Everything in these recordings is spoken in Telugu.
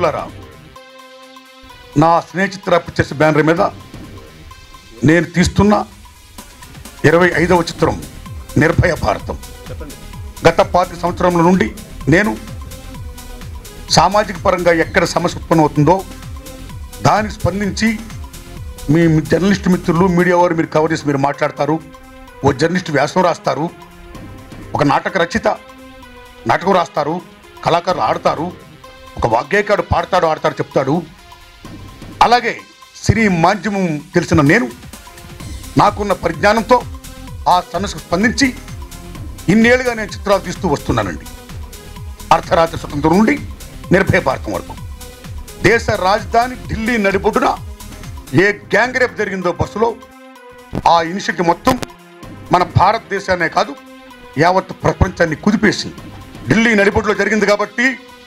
మిత్రులారా, నా స్నేహితుల పిక్చర్స్ బ్యానర్ మీద నేను తీస్తున్న 25వ చిత్రం నిర్భయ భారతం. గత 5 సంవత్సరముల నుండి నేను సామాజిక పరంగా ఎక్కడ సమస్య ఉత్పన్నమవుతుందో దానికి స్పందించి మీ జర్నలిస్ట్ మిత్రులు, మీడియా వారు మీరు కవర్ చేసి మీరు మాట్లాడతారు. ఓ జర్నలిస్ట్ వ్యాసం రాస్తారు, ఒక నాటక రచయిత నాటకం రాస్తారు, కళాకారులు ఆడతారు, ఒక వాగ్గేయకారుడు పాడతాడు, ఆడతాడు, చెప్తాడు. అలాగే సినీ మాధ్యమం తెలిసిన నేను నాకున్న పరిజ్ఞానంతో ఆ సమస్యకు స్పందించి ఇన్నేళ్ళుగా నేను చిత్రాలు తీస్తూ వస్తున్నానండి. అర్ధరాత్రి స్వతంత్రం నుండి నిర్భయ భారతం వరకు దేశ రాజధాని ఢిల్లీ నడిబొడ్డున ఏ గ్యాంగ్ రేప్ జరిగిందో బస్సులో ఆ ఇనిషియేటివ్ మొత్తం మన భారతదేశాన్నే కాదు యావత్ ప్రపంచాన్ని కుదిపేసి ఢిల్లీ నడిబొడ్డులో జరిగింది కాబట్టి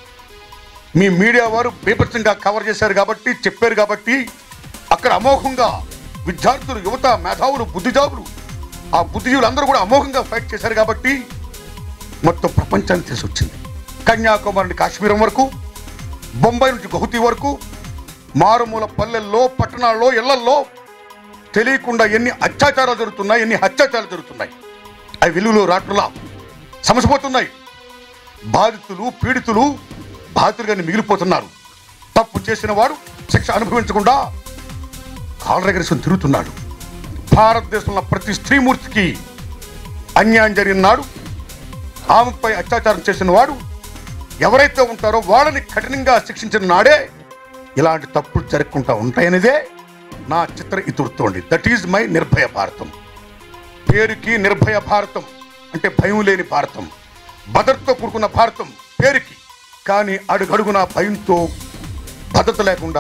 మీ మీడియా వారు బీభత్సంగా కవర్ చేశారు కాబట్టి, చెప్పారు కాబట్టి అక్కడ అమోఘంగా విద్యార్థులు, యువత, మేధావులు, బుద్ధిజావులు, ఆ బుద్ధిజీవులు అందరూ కూడా అమోఘంగా ఫైట్ చేశారు కాబట్టి మొత్తం ప్రపంచానికి తెలిసి వచ్చింది. కన్యాకుమారి నుండి కాశ్మీరం వరకు, బొంబాయి నుంచి గౌహతి వరకు, మారుమూల పల్లెల్లో, పట్టణాల్లో, ఇళ్లల్లో తెలియకుండా ఎన్ని అత్యాచారాలు జరుగుతున్నాయి, ఎన్ని హత్యాచారాలు జరుగుతున్నాయి. అవి వెలుగులో రాట్రులా సమసిపోతున్నాయి. బాధితులు, పీడితులు బాధితులుగానే మిగిలిపోతున్నారు. తప్పు చేసిన వాడు శిక్ష అనుభవించకుండా కాలరెగరేషన్ తిరుగుతున్నాడు. భారతదేశంలో ప్రతి స్త్రీమూర్తికి అన్యాయం జరిగిన నాడు, ఆమెపై అత్యాచారం చేసిన వాడు ఎవరైతే ఉంటారో వాళ్ళని కఠినంగా శిక్షించిన నాడే ఇలాంటి తప్పులు జరగకుండా ఉంటాయనేదే నా చిత్ర ఇతివృత్తం అండి. That is my Nirbhaya Bharatam. పేరుకి నిర్భయ భారతం అంటే భయం లేని భారతం, భద్రతతో కూడుకున్న భారతం పేరుకి. కానీ అడుగడుగున భయంతో, భద్రత లేకుండా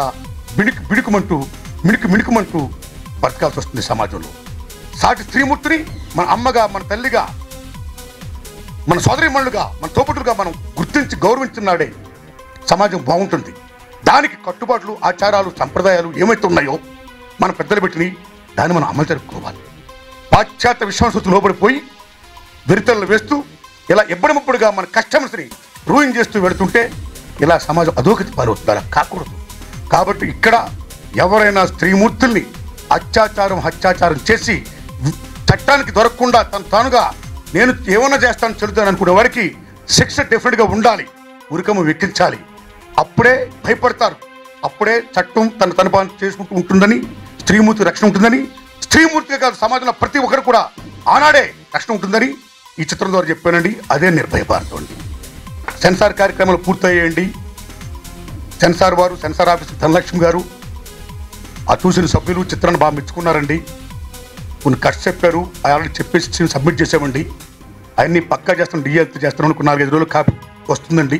మిణుకుమంటూ బతకాల్సి వస్తుంది సమాజంలో. సాటి స్త్రీమూర్తిని మన అమ్మగా, మన తల్లిగా, మన సోదరీమణులుగా, మన తోపుడుగా మనం గుర్తించి గౌరవించున్నాడే సమాజం బాగుంటుంది. దానికి కట్టుబాట్లు, ఆచారాలు, సంప్రదాయాలు ఏమైతే ఉన్నాయో మన పెద్దలు పెట్టినవి దాన్ని మనం అమలు జరుపుకోవాలి. పాశ్చాత్య విశ్వాసంతో లోబడిపోయి విరితలు వేస్తూ ఇలా ఎప్పటికప్పుడుగా మన కస్టమర్స్ని రూయింగ్ చేస్తూ వెళుతుంటే ఇలా సమాజం అధోగతి పాలవుతుంది. అలా కాకూడదు. కాబట్టి ఇక్కడ ఎవరైనా స్త్రీమూర్తుల్ని హత్యాచారం చేసి చట్టానికి దొరకకుండా తానుగా నేను ఏమన్నా చేస్తాను చెల్లుతాను అనుకునే వాడికి శిక్ష డెఫినెట్గా ఉండాలి, ఉరికము వెక్కించాలి. అప్పుడే భయపడతారు, అప్పుడే చట్టం తన పని చేసుకుంటూ ఉంటుందని, స్త్రీమూర్తి రక్షణ ఉంటుందని, స్త్రీమూర్తిగా కాదు సమాజంలో ప్రతి ఒక్కరు కూడా ఆనాడే రక్షణ ఉంటుందని ఈ చిత్రం ద్వారా చెప్పానండి. అదే నిర్భయ భారతం అండి. సెన్సార్ కార్యక్రమాలు పూర్తయ్యేయండి. సెన్సార్ వారు, సెన్సార్ ఆఫీసర్ ధనలక్ష్మి గారు, ఆ చూసిన సభ్యులు చిత్రాన్ని బాగా మెచ్చుకున్నారండి. కొన్ని కట్స్ చెప్పారు, ఆల్రెడీ చెప్పేసి సబ్మిట్ చేసామండి. అవన్నీ పక్కా చేస్తాను, డిఎల్తో చేస్తాను. అనుకున్న 4-5 రోజులు కాపీ వస్తుందండి.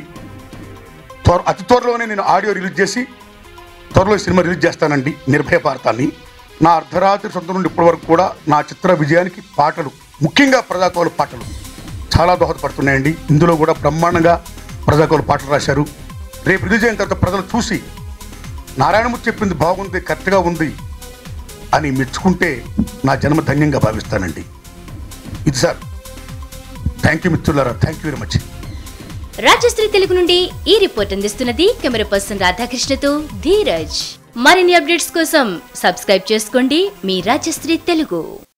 అతి త్వరలోనే నేను ఆడియో రిలీజ్ చేసి త్వరలో సినిమా రిలీజ్ చేస్తానండి నిర్భయ భారతాన్ని. నా అర్ధరాత్రి సొంతం నుండి ఇప్పటి వరకు కూడా నా చిత్ర విజయానికి పాటలు, ముఖ్యంగా ప్రజాకవుల పాటలు చాలా దోహదపడుతున్నాయండి. ఇందులో కూడా బ్రహ్మాండంగా ప్రజాకవుల పాటలు రాశారు. రేపు రిలీజ్ అయిన తర్వాత ప్రజలు చూసి నారాయణమూర్తి చెప్పింది బాగుంది, కరెక్ట్గా ఉంది అని మెచ్చుకుంటే నా జన్మ ధన్యంగా భావిస్తానండి. ఇది సార్. థ్యాంక్ యూ మిత్రులారా, thank you very much. Rajshri Telugu నుండి ఈ రిపోర్ట్ అందిస్తున్నది కెమెరా పర్సన్ రాధాకృష్ణతో ధీరజ్. మరిన్ని అప్డేట్స్ కోసం సబ్స్క్రైబ్ చేసుకోండి మీ రాజశ్రీ తెలుగు.